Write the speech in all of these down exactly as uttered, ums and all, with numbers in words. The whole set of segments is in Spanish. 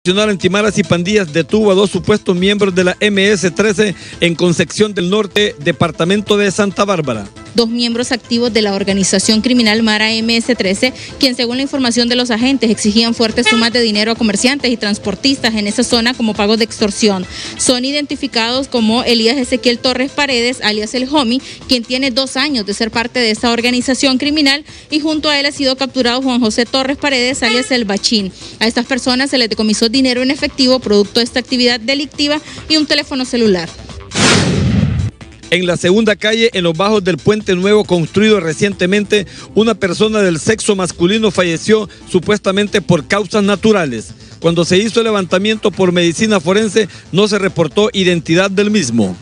Nacional Antimaras y Pandillas detuvo a dos supuestos miembros de la eme ese trece en Concepción del Norte, departamento de Santa Bárbara. Dos miembros activos de la organización criminal Mara eme ese trece, quien según la información de los agentes exigían fuertes sumas de dinero a comerciantes y transportistas en esa zona como pagos de extorsión. Son identificados como Elías Ezequiel Torres Paredes, alias El Homie, quien tiene dos años de ser parte de esta organización criminal, y junto a él ha sido capturado Juan José Torres Paredes, alias El Bachín. A estas personas se les decomisó dinero en efectivo producto de esta actividad delictiva y un teléfono celular. En la segunda calle, en los bajos del puente nuevo construido recientemente, una persona del sexo masculino falleció supuestamente por causas naturales. Cuando se hizo el levantamiento por medicina forense, no se reportó identidad del mismo.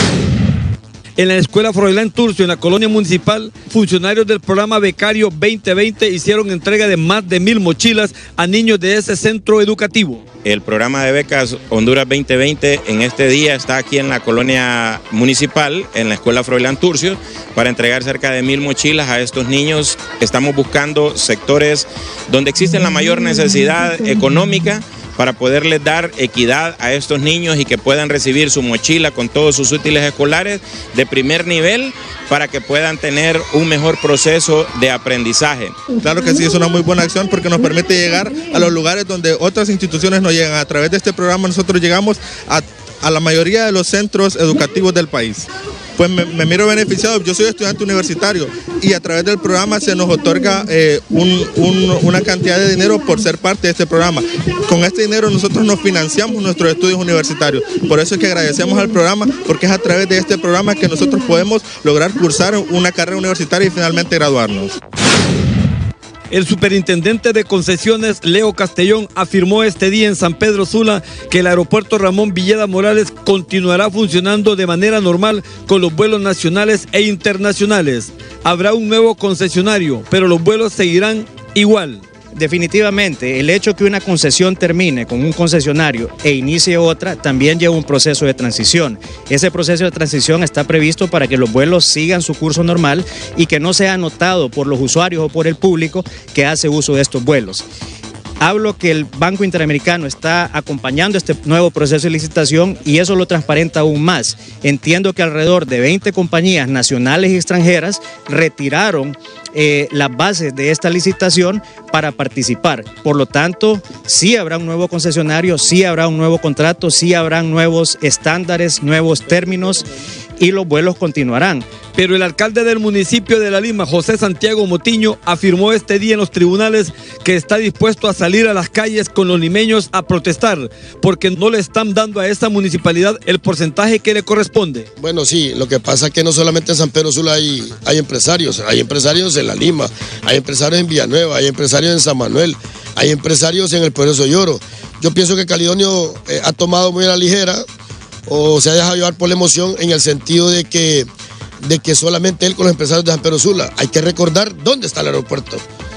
En la escuela Froilán Turcio, en la colonia municipal, funcionarios del programa Becario veinte veinte hicieron entrega de más de mil mochilas a niños de ese centro educativo. El programa de becas Honduras veinte veinte en este día está aquí en la colonia municipal, en la escuela Froilán Turcio, para entregar cerca de mil mochilas a estos niños. Estamos buscando sectores donde existe la mayor necesidad económica para poderles dar equidad a estos niños y que puedan recibir su mochila con todos sus útiles escolares de primer nivel para que puedan tener un mejor proceso de aprendizaje. Claro que sí, es una muy buena acción porque nos permite llegar a los lugares donde otras instituciones no llegan. A través de este programa nosotros llegamos a, a la mayoría de los centros educativos del país. Pues me, me miro beneficiado, yo soy estudiante universitario y a través del programa se nos otorga eh, un, un, una cantidad de dinero por ser parte de este programa. Con este dinero nosotros nos financiamos nuestros estudios universitarios, por eso es que agradecemos al programa, porque es a través de este programa que nosotros podemos lograr cursar una carrera universitaria y finalmente graduarnos. El superintendente de concesiones, Leo Castellón, afirmó este día en San Pedro Sula que el aeropuerto Ramón Villeda Morales continuará funcionando de manera normal con los vuelos nacionales e internacionales. Habrá un nuevo concesionario, pero los vuelos seguirán igual. Definitivamente, el hecho que una concesión termine con un concesionario e inicie otra también lleva un proceso de transición. Ese proceso de transición está previsto para que los vuelos sigan su curso normal y que no sea notado por los usuarios o por el público que hace uso de estos vuelos. Hablo que el Banco Interamericano está acompañando este nuevo proceso de licitación y eso lo transparenta aún más. Entiendo que alrededor de veinte compañías nacionales y extranjeras retiraron eh, las bases de esta licitación para participar. Por lo tanto, sí habrá un nuevo concesionario, sí habrá un nuevo contrato, sí habrán nuevos estándares, nuevos términos y los vuelos continuarán. Pero el alcalde del municipio de La Lima, José Santiago Motiño, afirmó este día en los tribunales que está dispuesto a salir a las calles con los limeños a protestar porque no le están dando a esta municipalidad el porcentaje que le corresponde. Bueno, sí, lo que pasa es que no solamente en San Pedro Sula hay, hay empresarios, hay empresarios en La Lima, hay empresarios en Villanueva, hay empresarios en San Manuel, hay empresarios en el Poderoso Lloro. Yo pienso que Calidonio eh, ha tomado muy a la ligera o se ha dejado llevar por la emoción en el sentido de que de que solamente él con los empresarios de San Pedro Sula. Hay que recordar dónde está el aeropuerto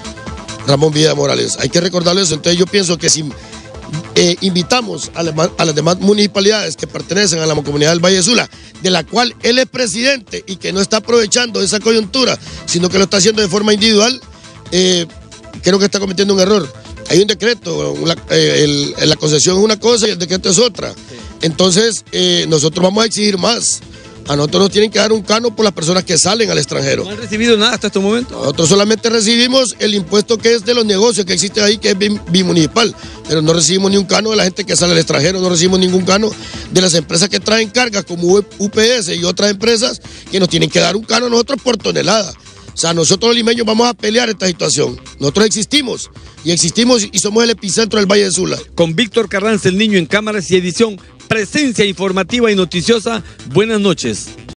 Ramón Villeda Morales, hay que recordarle eso. Entonces yo pienso que si eh, invitamos a, la, a las demás municipalidades que pertenecen a la comunidad del Valle de Sula, de la cual él es presidente y que no está aprovechando esa coyuntura, sino que lo está haciendo de forma individual, eh, creo que está cometiendo un error. Hay un decreto, la, eh, el, la concesión es una cosa y el decreto es otra. Entonces eh, nosotros vamos a exigir más. A nosotros nos tienen que dar un cano por las personas que salen al extranjero. ¿No han recibido nada hasta este momento? Nosotros solamente recibimos el impuesto que es de los negocios que existen ahí, que es bimunicipal, pero no recibimos ni un cano de la gente que sale al extranjero, no recibimos ningún cano de las empresas que traen cargas como U P S y otras empresas que nos tienen que dar un cano a nosotros por tonelada. O sea, nosotros los limeños vamos a pelear esta situación. Nosotros existimos y existimos y somos el epicentro del Valle de Sula. Con Víctor Carranza, el niño en cámaras y edición, presencia informativa y noticiosa. Buenas noches.